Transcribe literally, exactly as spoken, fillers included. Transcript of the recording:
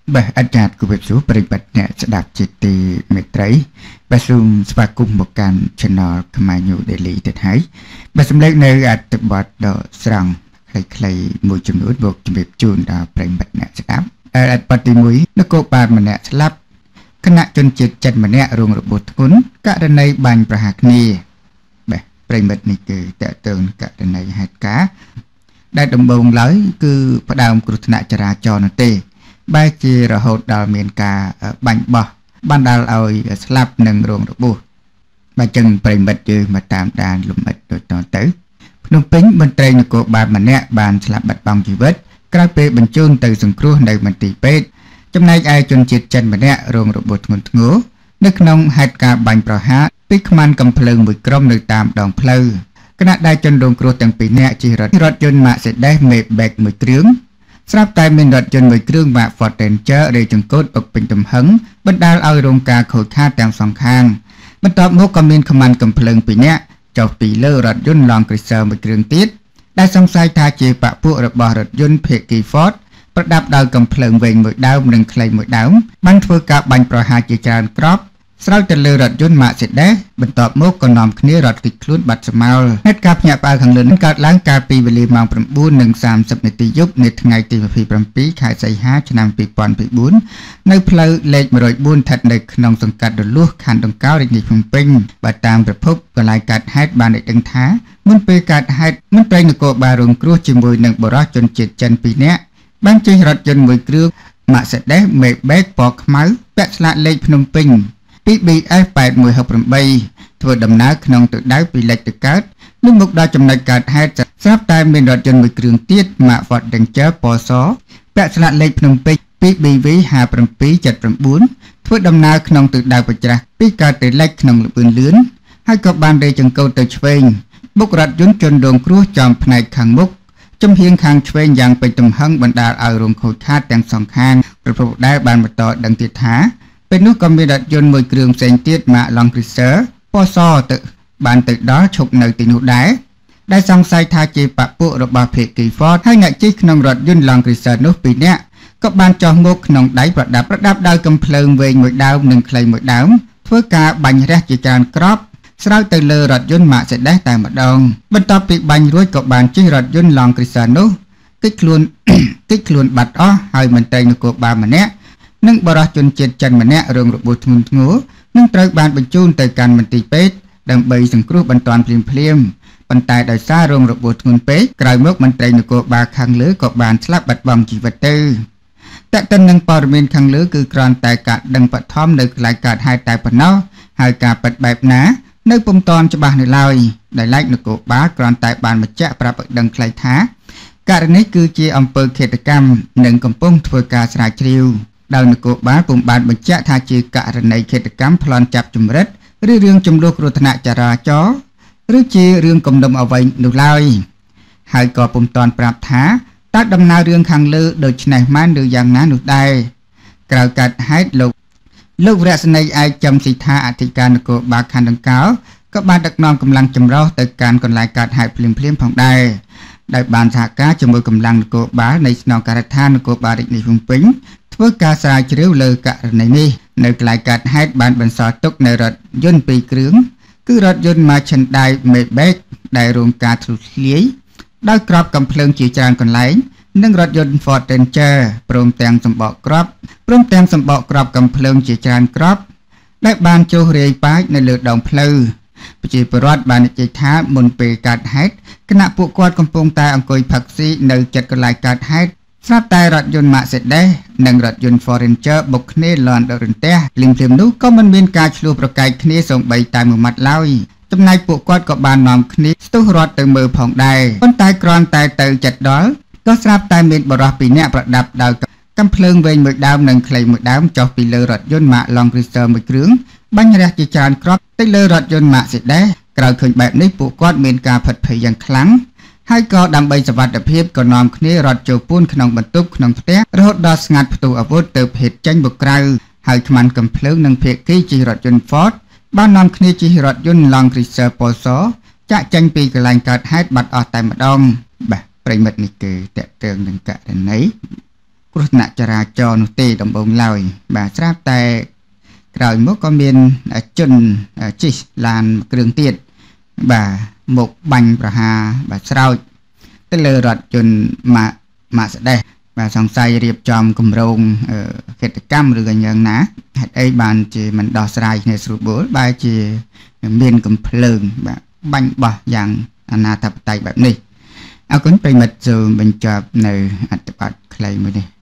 Bah ajar kubetsu peribatnya sedap citi metrai basum sepakum bukan channel Kemanyu Daily ទៀតហើយបើសម្លេងនៅអត្ថបទដ៏ស្រង់ខ្លីៗមួយចំនួនមកជម្រាបជូនដល់ប្រិយមិត្តអ្នកស្ដាប់អត្ថបទទីមួយនគរបាលម្នាក់ស្លាប់គណៈជនជាតិចិនម្នាក់រងរបួសធ្ងន់ករណីបាញ់ប្រហារគ្នាបាទប្រិយមិត្តនេះគឺតើតើករណីហេតុការណ៍ដែលដំបូងឡើយគឺផ្ដើមគ្រោះថ្នាក់ចរាចរណ៍នោះទេបែរជារហូតដល់មានការបាញ់បោះបណ្ដាលឲ្យស្លាប់និងរងរបួសបើចឹងប្រិមិត្តយើងមកតាមដានលំអិតដូចតទៅភ្នំពេញមន្ត្រីនគរបាលម្នាក់បានស្លាប់បាត់បង់ជីវិតក្រោយពេលបញ្ជូនទៅសង្គ្រោះនៅមន្ទីរពេទ្យចំណែកឯជនជាតិចិនម្នាក់រងរបួសធ្ងន់ធ្ងរនៅក្នុងហេតុការណ៍បាញ់ប្រហារពីខ្មាន់កំភ្លើងមួយក្រុមនៅតាមដងផ្លូវគណៈដែលជនរងគ្រោះទាំងពីរនាក់ជិះរថរថយន្ត Mercedes Maybach មួយគ្រឿងស្រាប់តែមានរថយន្តមួយគ្រឿង Mack Ford Ranger រាយចង្កូតអុកពេញទំហឹងបណ្ដាលឲ្យរងការខូចខាតទាំងសងខាងបន្ទាប់មកក៏មានខ្មាន់កំភ្លើងពីរនាក់ចុះពីលើរថយន្ត Land Cruiser មួយគ្រឿងទៀតដែលសង្ស័យថាជាបពុរបស់រថយន្ត Peggy Ford ប្រដាប់ដោយកំភ្លើងវែងមួយដើមនិងខ្លីមួយដើមបានធ្វើការបាញ់ប្រហារជាច្រើនគ្រាប់ស្រោចទៅលើរថយន្ត Mercedes បន្ទាប់មកក៏នាំគ្នារត់គេចខ្លួនបាត់ស្មោលហេតុការណ៍ភ្ញាក់ផ្អើលខាងលើនេះកើតឡើងកាលពីវេលាម៉ោង 9:30 នាទីយប់នៅថ្ងៃទី ยี่สิบเจ็ด ខែសីហាឆ្នាំ ยี่สิบยี่สิบสี่នៅផ្លូវលេខ หนึ่งศูนย์สี่ ស្ថិតនៅក្នុងសង្កាត់រលួសខណ្ឌដង្កោរាជធានីភ្នំពេញបើតាមប្រភពកន្លែងកើតហេតុបានដឹងថាមុនពេលកើតហេតុមន្ត្រីនគរបាលរងគ្រោះជាមួយនឹងបរិសុទ្ធជនជាតិចិនពីរនាក់បានជិះរថយន្តមួយគ្រឿង Mercedes Maybach ពណ៌ខ្មៅពាក់ស្លាកលេខភ្នំពេញពី ប៊ី អេស แปดหนึ่งหกแปด ធ្វើដំណើរក្នុងទិសដៅពីលិចទៅកើតនឹងមកដល់ចំណុចកើតហេតុស្រាប់តែមានរថយន្តមួយគ្រឿងទៀត Mack Ford Ranger ពណ៌សពាក់ស្លាកលេខភ្នំពេញពី ប៊ី វី ห้าเจ็ดเจ็ดเก้า ធ្វើដំណើរក្នុងទិសដៅបច្រាស់ពីកើតទៅលិចក្នុងលឿនលឿនហើយក៏បានរេចង្កូតទៅឆ្វេងបុករថយន្តជនរងគ្រោះចំផ្នែកខាងមុខចំហៀងខាងឆ្វេងយ៉ាងពេញទំហឹងបណ្ដាលឲ្យរងខូចខាតទាំងសងខាងប្រពន្ធដែរបានបន្តដឹងទៀតថាពេលនោះក៏មានរថយន្តមួយគ្រឿងផ្សេងទៀត Mack Land Cruiser ពណ៌សទៅបានទៅដល់ឈប់នៅទីនោះដែរដែលសង្ស័យថាជាបពុរបស់ Peggy Ford ហើយអ្នកជិះក្នុងរថយន្ត Land Cruiser នោះពីរនាក់ក៏បានចោះមកក្នុងដៃប្រដាប់ប្រដាប់ដោយកំភ្លើងវែងមួយដើមនិងខ្លីមួយដើមធ្វើការបាញ់រះជាច្រើនគ្រាប់ស្រោចទៅលើរថយន្ត Mercedes តែម្ដងបន្ទាប់ពីបាញ់រួចក៏បានជិះរថយន្ត Land Cruiser នោះគេចខ្លួនគេចខ្លួនបាត់អស់ហើយមន្ត្រីនគរបាលម្នាក់និងបរិសុទ្ធជនជាតិចិនម្នាក់រងរបួសធ្ងន់ធ្ងរនឹងត្រូវបានបញ្ជូនទៅកាន់មន្ទីរពេទ្យដើម្បីសង្គ្រោះបន្ទាន់ភ្លាមៗប៉ុន្តែដោយសាររងរបួសធ្ងន់ពេកក្រោយមកមន្ត្រីនគរបាលខាងលើក៏បានស្លាប់បាត់បង់ជីវិតទៅតែទៅនឹងព័ត៌មានខាងលើគឺគ្រាន់តែការដឹងបឋមនៅកន្លែងកើតហេតុតែប៉ុណ្ណោះហើយការពិតបែបណានៅពុំទាន់ច្បាស់នៅឡើយដែលឡែកនគរបាលគ្រាន់តែបានបញ្ជាក់ប្រាប់ឲ្យដឹងខ្លីថាករណីគឺជាអំពើឃាតកម្មនិងកំពុងធ្វើការស្រាវជ្រាវដោយនគរបាលពុំបានបញ្ជាក់ថាជាករណីឃាតកម្មប្លន់ចាប់ចម្រិតឬរឿងចំនួនគ្រោះថ្នាក់ចរាចរណ៍ឬជារឿងគំនុំអ្វីនោះឡើយហើយក៏ពុំទាន់ប្រាប់ថាតើដំណើររឿងខាងលើដូចនេះមែនឬយ៉ាងណានោះដែរក្រៅកាត់ហេតុលោកលោកវរៈសេនីយ៍ឯកចំស៊ីថាអធិការនគរបាលខណ្ឌដង្កោក៏បានដឹកនាំកម្លាំងចម្រុះទៅកាន់កន្លែងកើតហេតុភ្លាមៗផងដែរដោយបានសហការជាមួយកម្លាំងនគរបាលនៃស្នងការដ្ឋាននគរបាលរាជធានីភ្នំពេញធ្វើការស្រាវជ្រាវលើករណីនេះនៅកន្លែងកើតហេតុបានបន្សល់ទុកនៅរថយន្តពីរគ្រឿងគឺរថយន្ត Mercedes Maybach ដែលរងការធ្លុះធ្លាយដោយគ្រាប់កាំភ្លើងជាច្រើនកន្លែងនិងរថយន្ត Ford Ranger ព្រមទាំងសម្បកគ្រាប់ព្រមទាំងសម្បកគ្រាប់កាំភ្លើងជាច្រើនគ្រាប់ដែលបានចុះរាយប៉ាចនៅលើដងផ្លូវប្រជាពលរដ្ឋបាននិយាយថាមុនពេលកើតហេតុគណៈពួកគាត់កំពុងតែអង្គុយផឹកស៊ីនៅជិតកន្លែងកើតហេតុស្រាប់តែរថយន្ត Mercedes និងរថយន្ត Ford Ranger បុកគ្នាលន់ដល់រន្ទះភ្លាមៗនោះក៏មិនមានការឆ្លោះប្រកែកគ្នាសូម្បីតែមួយម៉ាត់ឡើយចំណែកពួកគាត់ក៏បាននាំគ្នាស្ទុះរត់ទៅមើលផងដែរប៉ុន្តែគ្រាន់តែទៅជិតដល់ក៏ស្រាប់តែមានបរិសុទ្ធពីរនាក់ប្រដាប់ដោយកាំភ្លើងវែងមួយដើមនិងខ្លីមួយដើមចុះពីលើរថយន្ត Mack Land Cruiser មួយគ្រឿងបាញ់រះជាច្រើនគ្រាប់ទៅលើរថយន្ត Mercedes ក្រោយឃើញបែបនេះពួកគាត់មានការផិតភ័យយ៉ាងខ្លាំងហើយក៏ដើម្បីសុវត្ថិភាពក៏នាំគ្នារត់ចូលពួនក្នុងបន្ទប់ក្នុងផ្ទះរហូតដល់ស្ងាត់ផ្ទុះអាវុធទៅភេទចេញមកក្រៅហើយខ្មាន់កំភ្លើងនិងភេគីជិះរថយន្ត Ford បាននាំគ្នាជិះរថយន្ត Land Cruiser ពណ៌សចាក់ចេញពីកន្លែងកើតហេតុបាត់អស់តែម្ដងបាទប្រិមិត្តនេះគឺតេតើងនឹងករណីគ្រោះថ្នាក់ចរាចរណ៍នោះទេដំបូងឡើយបាទស្រាប់តែក្រោយមកក៏មានជនជិះឡានគ្រឿងទៀតបាទមកបាញ់ប្រហារបាទស្រោចទៅលើរថយន្តម៉ាម៉ាស្ដេសបាទសង្ស័យរៀបចំគម្រោងកេតកម្មឬក៏យ៉ាងណាហេតុអីបានជាមិនដោះស្រាយគ្នាស្រួលបួលបែរជាមានកំភ្លើងបាទបាញ់បោះយ៉ាងអនាធិបតេយ្យបែបនេះអរគុណប្រិមិត្តសូមបញ្ចប់នៅអត្ថបទខ្លីមួយនេះ